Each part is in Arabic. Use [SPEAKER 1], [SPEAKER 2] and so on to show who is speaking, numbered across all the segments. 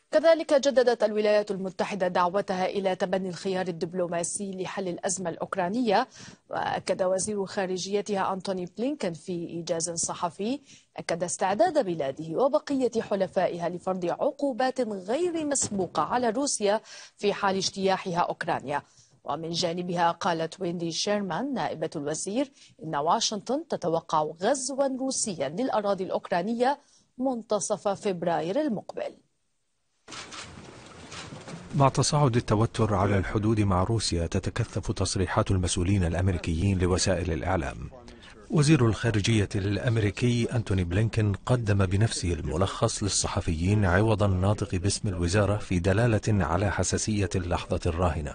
[SPEAKER 1] كذلك جددت الولايات المتحدة دعوتها إلى تبني الخيار الدبلوماسي لحل الأزمة الأوكرانية. وأكد وزير خارجيتها أنتوني بلينكن في إيجاز صحفي أكد استعداد بلاده وبقية حلفائها لفرض عقوبات غير مسبوقة على روسيا في حال اجتياحها أوكرانيا. ومن جانبها قالت ويندي شيرمان نائبة الوزير إن واشنطن تتوقع غزوا روسيا للأراضي الأوكرانية منتصف فبراير المقبل.
[SPEAKER 2] مع تصاعد التوتر على الحدود مع روسيا تتكثف تصريحات المسؤولين الأمريكيين لوسائل الإعلام. وزير الخارجية الأمريكي أنتوني بلينكن قدم بنفسه الملخص للصحفيين عوض الناطق باسم الوزارة في دلالة على حساسية اللحظة الراهنة.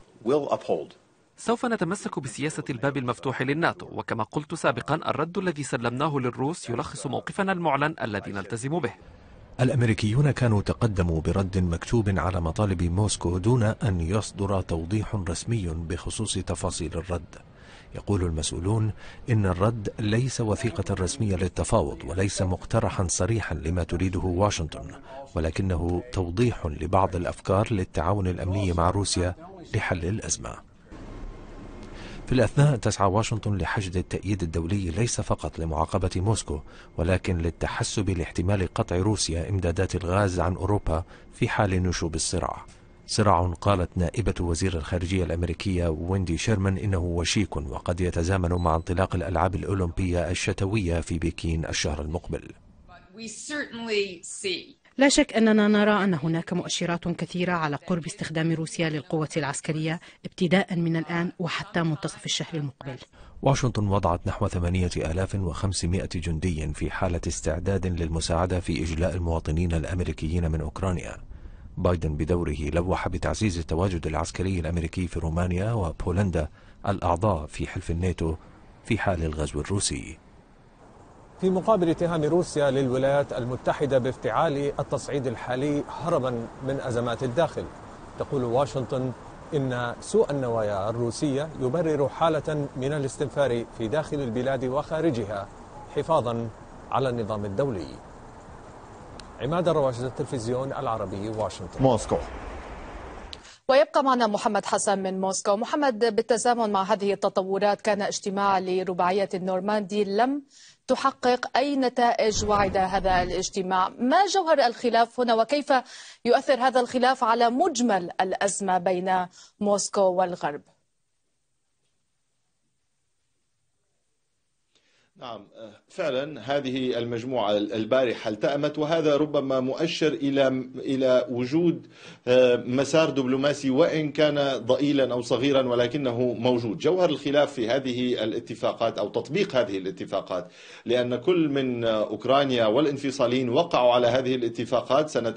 [SPEAKER 3] سوف نتمسك بسياسة الباب المفتوح للناتو، وكما قلت سابقا الرد الذي سلمناه للروس يلخص موقفنا المعلن الذي نلتزم به.
[SPEAKER 2] الأمريكيون كانوا تقدموا برد مكتوب على مطالب موسكو دون أن يصدر توضيح رسمي بخصوص تفاصيل الرد. يقول المسؤولون إن الرد ليس وثيقة رسمية للتفاوض وليس مقترحا صريحا لما تريده واشنطن، ولكنه توضيح لبعض الأفكار للتعاون الأمني مع روسيا لحل الأزمة. في الأثناء تسعى واشنطن لحشد التأييد الدولي ليس فقط لمعاقبة موسكو، ولكن للتحسب لاحتمال قطع روسيا إمدادات الغاز عن أوروبا في حال نشوب الصراع. صراع قالت نائبة وزير الخارجية الأمريكية ويندي شيرمان إنه وشيك وقد يتزامن مع انطلاق الألعاب الأولمبية الشتوية في بكين الشهر المقبل.
[SPEAKER 4] لا شك أننا نرى أن هناك مؤشرات كثيرة على قرب استخدام روسيا للقوة العسكرية ابتداء من الآن وحتى منتصف الشهر المقبل.
[SPEAKER 2] واشنطن وضعت نحو 8500 جندي في حالة استعداد للمساعدة في إجلاء المواطنين الأمريكيين من أوكرانيا. بايدن بدوره لوح بتعزيز التواجد العسكري الأمريكي في رومانيا وبولندا الأعضاء في حلف الناتو في حال الغزو الروسي.
[SPEAKER 5] في مقابل اتهام روسيا للولايات المتحدة بافتعال التصعيد الحالي هربا من أزمات الداخل، تقول واشنطن إن سوء النوايا الروسية يبرر حالة من الاستنفار في داخل البلاد وخارجها حفاظا على النظام الدولي. عماد الرواجز، التلفزيون العربي، واشنطن.
[SPEAKER 6] موسكو.
[SPEAKER 1] ويبقى معنا محمد حسن من موسكو. محمد، بالتزامن مع هذه التطورات كان اجتماع لرباعية النورماندي لم تحقق أي نتائج وعد هذا الاجتماع. ما جوهر الخلاف هنا وكيف يؤثر هذا الخلاف على مجمل الأزمة بين موسكو والغرب؟
[SPEAKER 6] نعم، فعلا هذه المجموعة البارحة التأمت، وهذا ربما مؤشر إلى وجود مسار دبلوماسي وإن كان ضئيلا أو صغيرا ولكنه موجود. جوهر الخلاف في هذه الاتفاقات أو تطبيق هذه الاتفاقات، لأن كل من أوكرانيا والانفصاليين وقعوا على هذه الاتفاقات سنة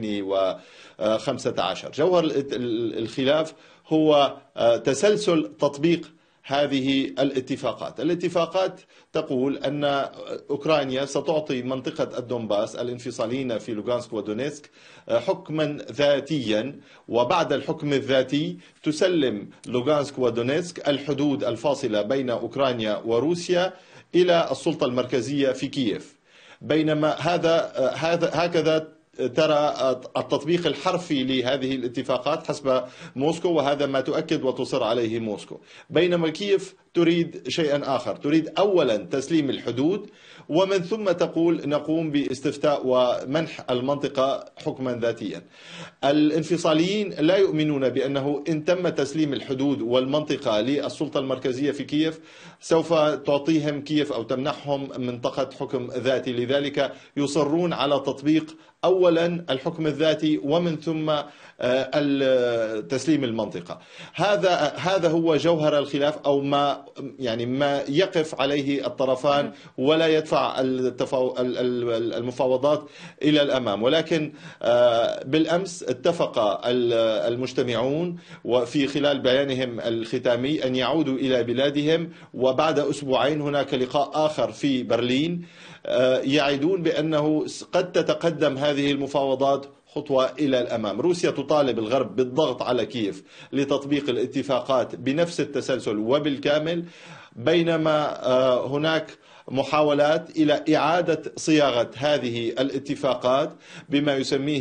[SPEAKER 6] 2015. جوهر الخلاف هو تسلسل تطبيق هذه الاتفاقات تقول أن أوكرانيا ستعطي منطقة الدنباس الانفصاليين في لوغانسك ودونيتسك حكما ذاتيا، وبعد الحكم الذاتي تسلم لوغانسك ودونيتسك الحدود الفاصلة بين أوكرانيا وروسيا إلى السلطة المركزية في كييف. بينما هكذا ترى التطبيق الحرفي لهذه الاتفاقات حسب موسكو، وهذا ما تؤكد وتصر عليه موسكو. بينما كييف تريد شيئا آخر، تريد أولا تسليم الحدود ومن ثم تقول نقوم باستفتاء ومنح المنطقة حكما ذاتيا. الانفصاليين لا يؤمنون بأنه إن تم تسليم الحدود والمنطقة للسلطة المركزية في كييف سوف تعطيهم كييف أو تمنحهم منطقة حكم ذاتي، لذلك يصرون على تطبيق أولا الحكم الذاتي ومن ثم تسليم المنطقة. هذا هو جوهر الخلاف، أو ما يقف عليه الطرفان ولا يدفع المفاوضات إلى الأمام. ولكن بالأمس اتفق المجتمعون وفي خلال بيانهم الختامي أن يعودوا إلى بلادهم، وبعد أسبوعين هناك لقاء آخر في برلين يعدون بأنه قد تتقدم هذه المفاوضات خطوة إلى الأمام. روسيا تطالب الغرب بالضغط على كييف لتطبيق الاتفاقات بنفس التسلسل وبالكامل، بينما هناك محاولات إلى إعادة صياغة هذه الاتفاقات بما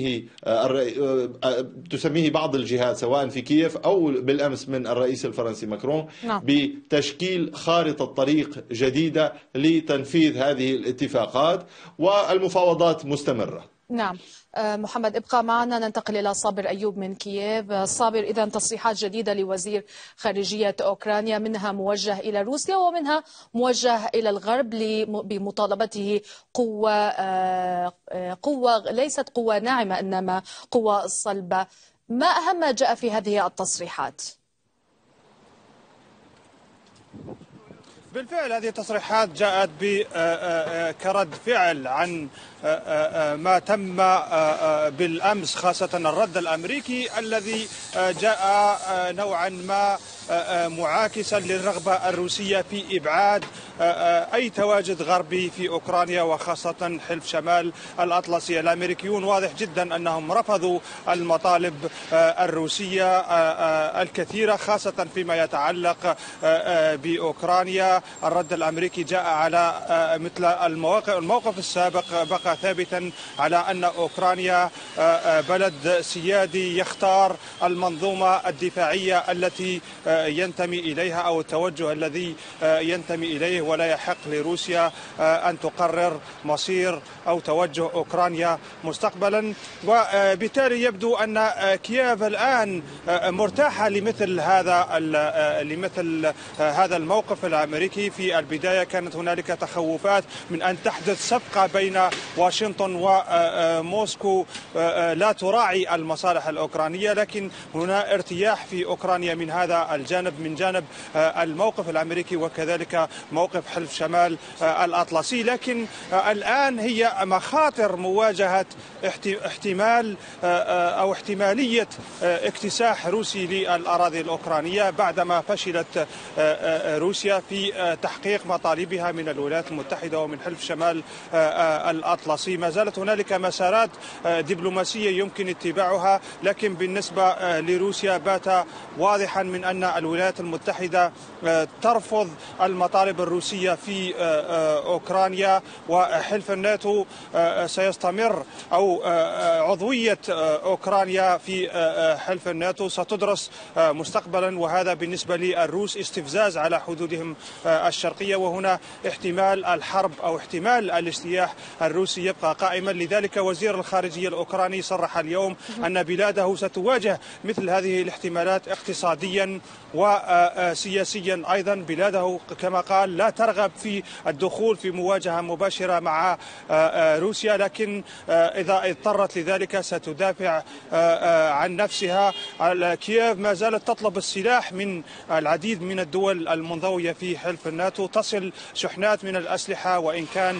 [SPEAKER 6] تسميه بعض الجهات سواء في كييف أو بالأمس من الرئيس الفرنسي ماكرون بتشكيل خارطة طريق جديدة لتنفيذ هذه الاتفاقات، والمفاوضات مستمرة.
[SPEAKER 1] نعم محمد ابقى معنا، ننتقل إلى صابر أيوب من كييف. صابر، إذا تصريحات جديدة لوزير خارجية أوكرانيا، منها موجه إلى روسيا ومنها موجه إلى الغرب بمطالبته قوة ليست قوة ناعمة إنما قوة صلبة. ما أهم ما جاء في هذه التصريحات؟
[SPEAKER 7] بالفعل هذه التصريحات جاءت كرد فعل عن ما تم بالأمس، خاصة الرد الأمريكي الذي جاء نوعا ما معاكسا للرغبة الروسية في إبعاد أي تواجد غربي في أوكرانيا وخاصة حلف شمال الأطلسي. الأمريكيون واضح جدا أنهم رفضوا المطالب الروسية الكثيرة خاصة فيما يتعلق بأوكرانيا. الرد الأمريكي جاء على مثل الموقف السابق، بقى ثابتا على أن أوكرانيا بلد سيادي يختار المنظومة الدفاعية التي ينتمي إليها أو التوجه الذي ينتمي إليه، ولا يحق لروسيا أن تقرر مصير أو توجه أوكرانيا مستقبلا. وبالتالي يبدو أن كييف الآن مرتاحة لمثل هذا الموقف الأمريكي. في البداية كانت هنالك تخوفات من أن تحدث صفقة بين واشنطن وموسكو لا تراعي المصالح الأوكرانية، لكن هنا ارتياح في أوكرانيا من هذا الجانب، من جانب الموقف الأمريكي وكذلك موقف حلف شمال الأطلسي. لكن الآن هي مخاطر مواجهة احتمال أو احتمالية اكتساح روسي للأراضي الأوكرانية بعدما فشلت روسيا في تحقيق مطالبها من الولايات المتحدة ومن حلف شمال الأطلسي. ما زالت هنالك مسارات دبلوماسية يمكن اتباعها، لكن بالنسبة لروسيا بات واضحا من أن الولايات المتحدة ترفض المطالب الروسية في أوكرانيا، وحلف الناتو سيستمر أو عضوية أوكرانيا في حلف الناتو ستدرس مستقبلا، وهذا بالنسبة للروس استفزاز على حدودهم الشرقية، وهنا احتمال الحرب أو احتمال الاجتياح الروسي يبقى قائما. لذلك وزير الخارجية الأوكراني صرح اليوم أن بلاده ستواجه مثل هذه الاحتمالات اقتصاديا وسياسيا. أيضا بلاده كما قال لا ترغب في الدخول في مواجهة مباشرة مع روسيا، لكن إذا اضطرت لذلك ستدافع عن نفسها. كييف ما زالت تطلب السلاح من العديد من الدول المنضوية في حلف الناتو، تصل شحنات من الأسلحة وإن كان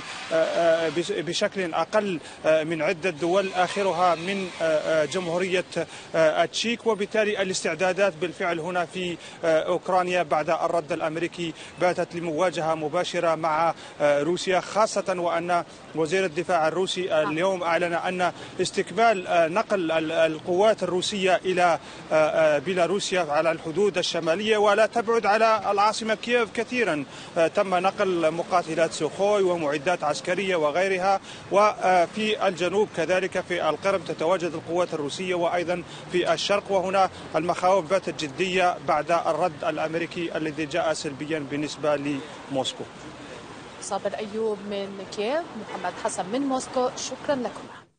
[SPEAKER 7] بشكل أقل من عدة دول، آخرها من جمهورية التشيك. وبالتالي الاستعدادات بالفعل هنا في أوكرانيا بعد الرد الأمريكي باتت لمواجهة مباشرة مع روسيا، خاصة وأن وزير الدفاع الروسي اليوم أعلن أن استكمال نقل القوات الروسية إلى بيلاروسيا على الحدود الشمالية ولا تبعد على العاصمة كييف كثيرا. تم نقل مقاتلات سوخوي ومعدات عسكرية وغيرها، وفي الجنوب كذلك في القرم تتواجد القوات الروسية وأيضا في الشرق، وهنا المخاوف باتت جدية بعد الرد الأمريكي الذي جاء سلبيا بالنسبة لموسكو.
[SPEAKER 1] صابر أيوب من كييف، محمد حسن من موسكو، شكرا لكم.